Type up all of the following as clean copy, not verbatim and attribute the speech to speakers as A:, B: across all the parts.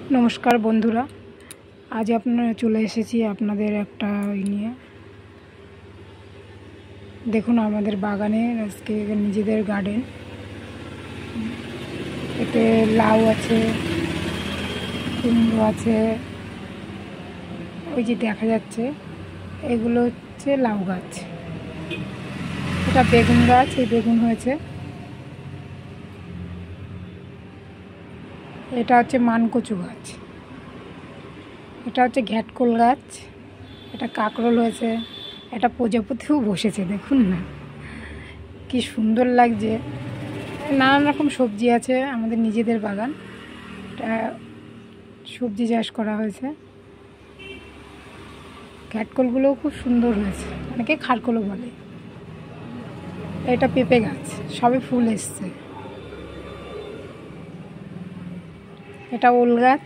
A: নমস্কার বন্ধুরা, আজ আপনারা চলে এসেছি আপনাদের একটা নিয়ে। দেখুন আমাদের বাগানে আজকে নিজেদের গার্ডেন, এতে লাউ আছে, কুমড়ো আছে, ওই যে দেখা যাচ্ছে এগুলো হচ্ছে লাউ গাছ। এটা বেগুন গাছ, এই বেগুন হয়েছে। এটা হচ্ছে মানকচু গাছ, এটা হচ্ছে ঘ্যাটকোল গাছ, এটা কাঁকরোল হয়েছে, এটা প্রজাপতিও বসেছে। দেখুন না কি সুন্দর লাগছে। নানান রকম সবজি আছে, আমাদের নিজেদের বাগান, এটা সবজি চাষ করা হয়েছে। ঘ্যাটকোলগুলোও খুব সুন্দর হয়েছে, অনেকে খারকোলও বলে। এটা পেঁপে গাছ, সবে ফুল এসছে। এটা ওল গাছ,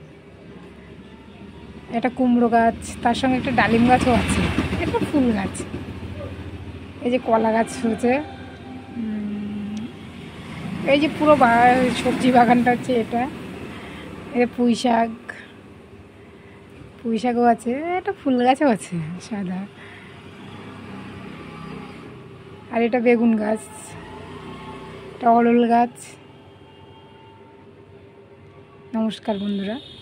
A: এটা কুমড়ো গাছ, তার সঙ্গে একটা ডালিম গাছও আছে, এটা ফুল গাছ। এই যে কলা গাছ হয়েছে, এই যে পুরো সবজি বাগানটা হচ্ছে এটা। এটা পুঁই শাকও আছে, এটা ফুল গাছও আছে সাদা। আর এটা বেগুন গাছ, এটা অরল গাছ। নমস্কার বন্ধুরা।